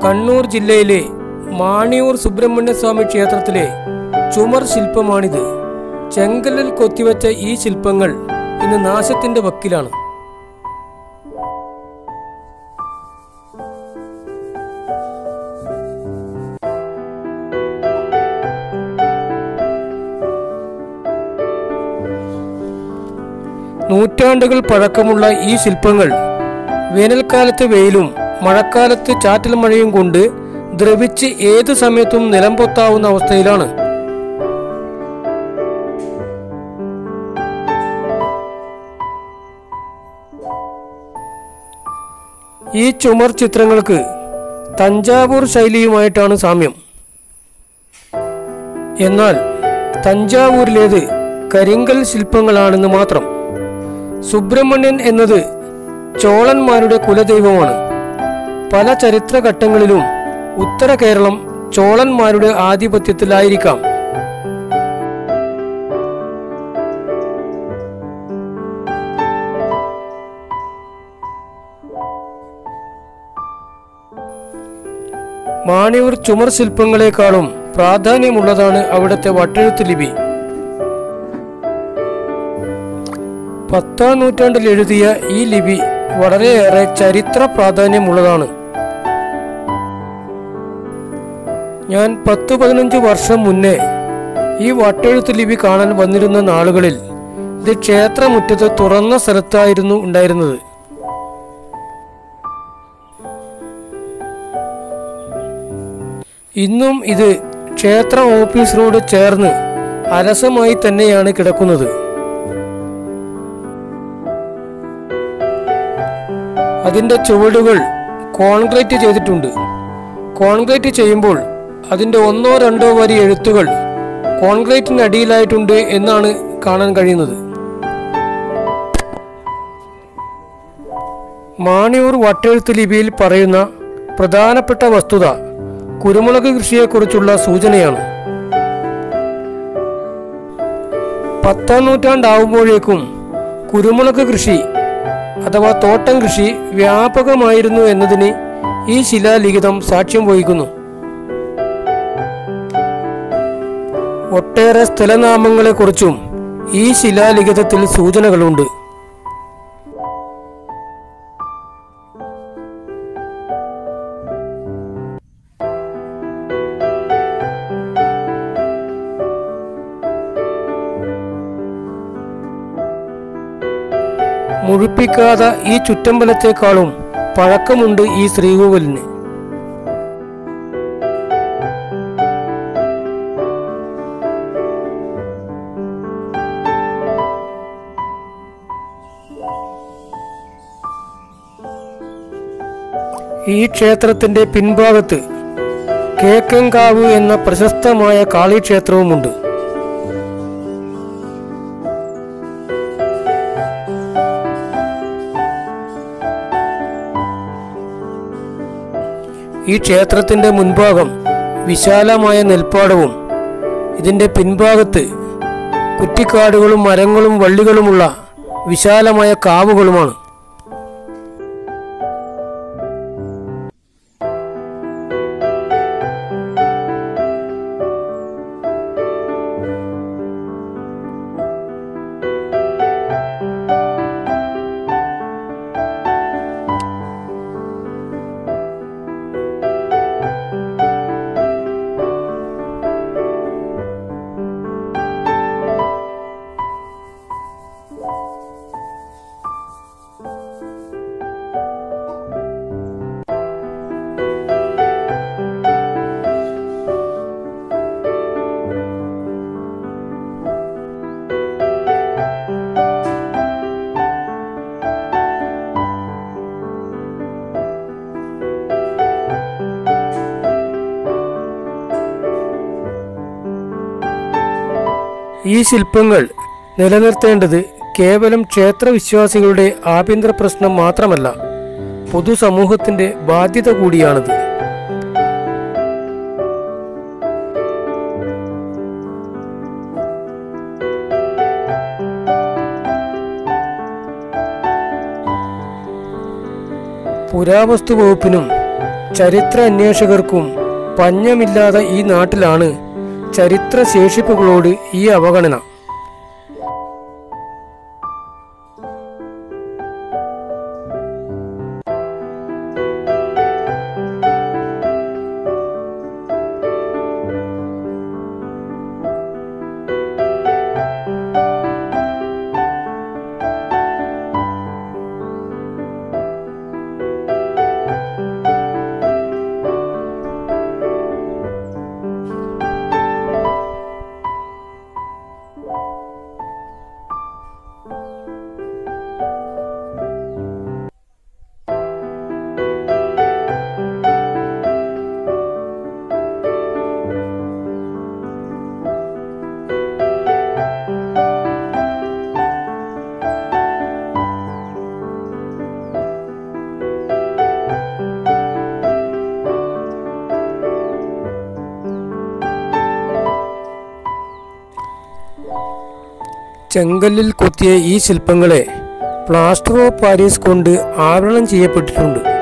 കണ്ണൂർ ജില്ലയിലെ മാണിയൂർ സുബ്രഹ്മണ്യസ്വാമി ക്ഷേത്രത്തിലെ ചുമർ ശില്പമാണിത്. ചെങ്കല്ലിൽ കൊത്തിവെച്ച ഈ ശില്പങ്ങൾ ഇന്ന് നാശത്തിന്റെ വക്കിലാണ്. നൂറ്റാണ്ടുകൾ പഴക്കമുള്ള ഈ ശില്പങ്ങൾ വേനൽക്കാലത്ത് വെയിലും മഴക്കാലത്ത് ചാറ്റൽ മഴയും കൊണ്ട് ദ്രവിച്ച് ഏതു സമയത്തും നിലംപൊത്താവുന്ന അവസ്ഥയിലാണ്. ഈ ചുമർ ചിത്രങ്ങൾക്ക് തഞ്ചാവൂർ ശൈലിയുമായിട്ടാണ് സാമ്യം. എന്നാൽ തഞ്ചാവൂരിലേത് കരിങ്കൽ ശില്പങ്ങളാണെന്ന് മാത്രം. സുബ്രഹ്മണ്യൻ എന്നത് ചോളന്മാരുടെ കുലദൈവമാണ്. പല ചരിത്രഘട്ടങ്ങളിലും ഉത്തര കേരളം ചോളന്മാരുടെ ആധിപത്യത്തിലായിരിക്കാം. മാണിയൂർ ചുമർ ശില്പങ്ങളെക്കാളും പ്രാധാന്യമുള്ളതാണ് അവിടുത്തെ വട്ടെഴുത്ത് ലിപി. 10ാം നൂറ്റാണ്ടിൽ എഴുതിയ ഈ ലിപി വളരെയേറെ ചരിത്ര പ്രാധാന്യമുള്ളതാണ്. ഞാൻ 10-15 വർഷം മുന്നേ ഈ വട്ടെഴുത്ത് ലിപി കാണാൻ വന്നിരുന്ന നാളുകളിൽ ഇത് ക്ഷേത്രമുറ്റത്ത് തുറന്ന സ്ഥലത്തായിരുന്നു ഉണ്ടായിരുന്നത്. ഇന്നും ഇത് ക്ഷേത്ര ഓഫീസിനോട് ചേർന്ന് അലസമായി തന്നെയാണ് കിടക്കുന്നത്. അതിൻ്റെ ചുവടുകൾ കോൺക്രീറ്റ് ചെയ്തിട്ടുണ്ട്. കോൺക്രീറ്റ് ചെയ്യുമ്പോൾ അതിൻ്റെ 1-2 വരി എഴുത്തുകൾ കോൺക്രീറ്റിനടിയിലായിട്ടുണ്ട് എന്നാണ് കാണാൻ കഴിയുന്നത്. മാണിയൂർ വട്ടെഴുത്ത് ലിപിയിൽ പറയുന്ന പ്രധാനപ്പെട്ട വസ്തുത കുരുമുളക് കൃഷിയെക്കുറിച്ചുള്ള സൂചനയാണ്. 10ാം നൂറ്റാണ്ടാവുമ്പോഴേക്കും കുരുമുളക് കൃഷി അഥവാ തോട്ടം കൃഷി വ്യാപകമായിരുന്നു എന്നതിന് ഈ ശിലാലിഖിതം സാക്ഷ്യം വഹിക്കുന്നു. ഒട്ടേറെ സ്ഥലനാമങ്ങളെക്കുറിച്ചും ഈ ശിലാലിഖിതത്തിൽ സൂചനകളുണ്ട്. മുഴിപ്പിക്കാത്ത ഈ ചുറ്റമ്പലത്തെക്കാളും പഴക്കമുണ്ട് ഈ ശ്രീകോവിലിന്. ഈ ക്ഷേത്രത്തിന്റെ പിൻഭാഗത്ത് കേക്കങ്കാവ് എന്ന പ്രശസ്തമായ കാളിക്ഷേത്രവുമുണ്ട്. ഈ ക്ഷേത്രത്തിന്റെ മുൻഭാഗം വിശാലമായ നെൽപ്പാടവും ഇതിന്റെ പിൻഭാഗത്ത് കുറ്റിക്കാടുകളും മരങ്ങളും വള്ളികളുമുള്ള വിശാലമായ കാവുകളുമാണ്. ഈ ശില്പങ്ങൾ നിലനിർത്തേണ്ടത് കേവലം ക്ഷേത്രവിശ്വാസികളുടെ ആഭ്യന്തര പ്രശ്നം മാത്രമല്ല, പൊതുസമൂഹത്തിന്റെ ബാധ്യത കൂടിയാണിത്. പുരാവസ്തു വകുപ്പിനും ചരിത്ര അന്വേഷകർക്കും പഞ്ഞമില്ലാത്ത ഈ നാട്ടിലാണ് ചരിത്ര ശേഷിപ്പുകളോട് ഈ അവഗണന. ചെങ്കല്ലിൽ കൊത്തിയ ഈ ശില്പങ്ങളെ പ്ലാസ്റ്റർ ഓഫ് പാരീസ് കൊണ്ട് ആവരണം ചെയ്യപ്പെട്ടിട്ടുണ്ട്.